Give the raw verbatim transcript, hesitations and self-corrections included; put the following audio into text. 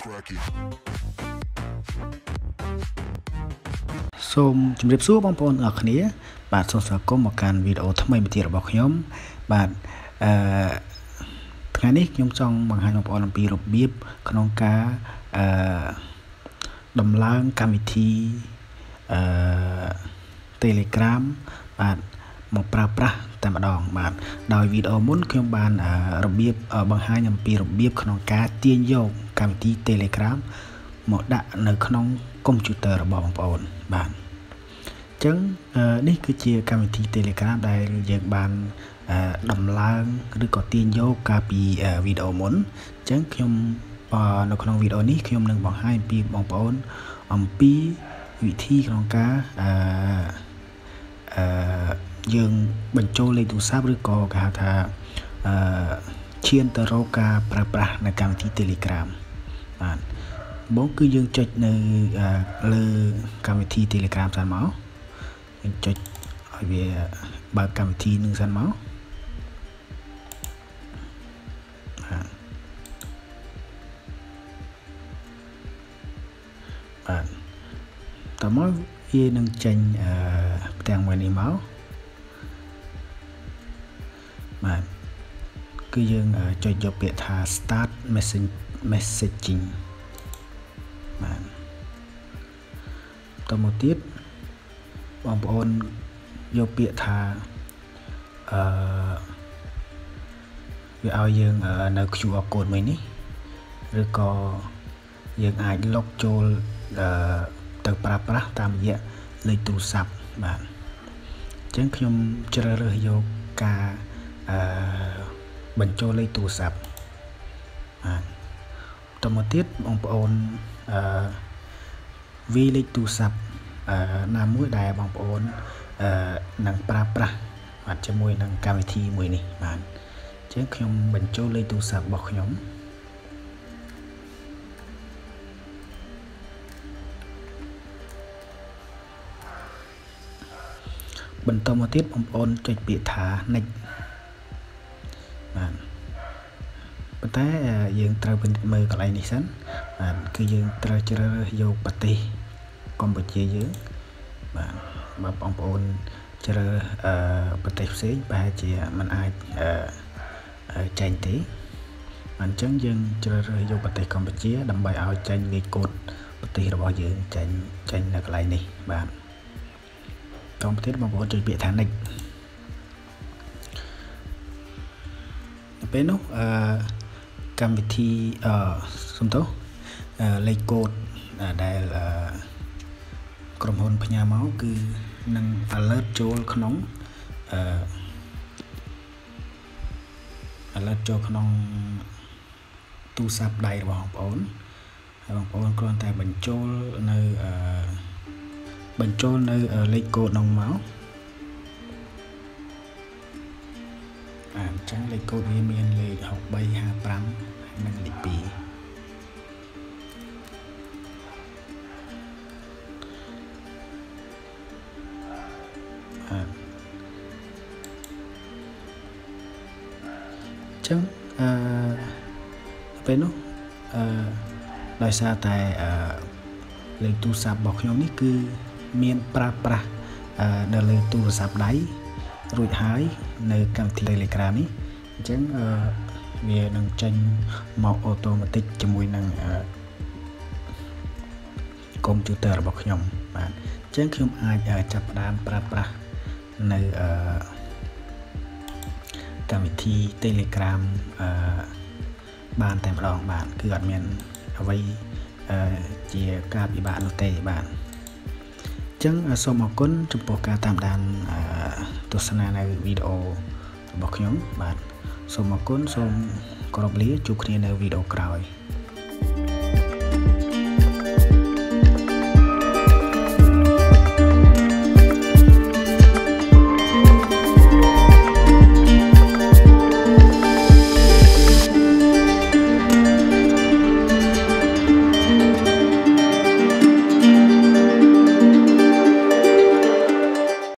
cracking សូមជម្រាបសួរបងប្អូនទាំងអស់គ្នាបាទសូមស្វាគមន៍មកកាន់វីដេអូថ្មីមួយទៀតរបស់ខ្ញុំបាទអឺថ្ងៃនេះខ្ញុំចង់បង្ហាញបងប្អូនអំពីរបៀបក្នុងការអឺដំឡើងកម្មវិធីអឺ Telegram បាទមកប្រើប្រាស់តែម្ដងបាទដោយវីដេអូមុនខ្ញុំបានរបៀបបង្ហាញអំពីរបៀបក្នុងការទាញយកកម្មវិធី Telegram មកដាក់នៅក្នុងកុំព្យូទ័ររបស់បងប្អូនបាទអញ្ចឹងនេះគឺជាកម្មវិធី Telegram ដែលយើងបានដំឡើងឬក៏ទាញយកកាលពីវីដេអូមុនអញ្ចឹងខ្ញុំនៅក្នុងវីដេអូនេះខ្ញុំនឹងបង្ហាញពីបងប្អូនអំពីវិធីក្នុងការអឺអឺយើងបញ្ចូលលេខទូរស័ព្ទឬក៏គេហៅថាអឺឈានទៅរកការប្រើប្រាស់នៅកម្មវិធី Telegram បាទបងគឺយើងចុចនៅលើកម្មវិធី Telegram សិនមកយើងចុចឲ្យវាបើកកម្មវិធីនឹងសិនមកបាទបាទតើមកវានឹងចេញអឺផ្ទាំងមួយនេះមកបាទគឺយើងចុចយកពាក្យថា start messaging បាទតមកទៀតបងប្អូនយកពាក្យថាអឺវាឲ្យយើងនៅ Q R code មួយនេះឬក៏យើងអាចលុបចូលអឺទៅប្រើប្រាស់តាមរយៈលេខទូរស័ព្ទបាទអញ្ចឹងខ្ញុំជ្រើសរើសយកការអឺបញ្ចូលលេខទូរស័ព្ទបាទតមកទៀតបងប្អូនអឺវាលេខទូរស័ព្ទអឺណាមួយដែលបងប្អូនអឺនឹងប្រើប្រាស់បាទជាមួយនឹងកម្មវិធីមួយនេះបាទអញ្ចឹងខ្ញុំបញ្ចូលលេខទូរស័ព្ទរបស់ខ្ញុំបន្តមកទៀតបងប្អូនចុចពាក្យថា next បាទប៉ុន្តែយើងត្រូវមើលកន្លែងនេះសិនបាទគឺយើងត្រូវជ្រើសរើសយកប្រទេសកម្ពុជាយើងបាទបើបងប្អូនជ្រើសអឺប្រទេសផ្សេងប្រហែលជាมันអាចអឺចេញទេអញ្ចឹងយើងជ្រើសរើសយកប្រទេសកម្ពុជាដើម្បីឲ្យចេញលេខកូដប្រទេសរបស់យើងចេញចេញនៅកន្លែងនេះបាទតមកទៀតបងប្អូនចុចពាក្យថា next ពេលនោះអឺកម្មវិធីអឺសុំទោសលេខកូដដែលអឺក្រុមហ៊ុនផ្ញើមកគឺនឹង alert ចូលក្នុងអឺ alert ចូលក្នុងទូរស័ព្ទដៃរបស់បងប្អូនហើយបងប្អូនគ្រាន់តែបញ្ចូលនៅអឺបញ្ចូលនៅលេខកូដនោះមកអញ្ចឹងលេខកូដវាមានលេខหก 3 5 5និងលេខ2អឺចឹងអឺពេលនោះអឺដោយសារតែអឺលេខទូរស័ព្ទរបស់ខ្ញុំនេះគឺមានប្រើប្រាស់នៅលើទូរស័ព្ទដៃរួចហើយនៅកម្មវិធី Telegram នេះអញ្ចឹងអឺវានឹងចេញមកអូតូម៉ាទិកជាមួយនឹងកុំព្យូទ័ររបស់ខ្ញុំបាទអញ្ចឹងខ្ញុំអាចចាប់ផ្ដើមប្រើប្រាស់នៅអឺកម្មវិធី Telegram អឺបានតែម្ដងបាទគឺអត់មានអ្វីអឺជាការពិបាកនោះទេបាទអញ្ចឹងសូមអរគុណចំពោះការតាមដានទស្សនានៅវីដេអូរបស់ខ្ញុំបាទសូមអរគុណសូមគោរពលាជួបគ្នានៅវីដេអូក្រោយ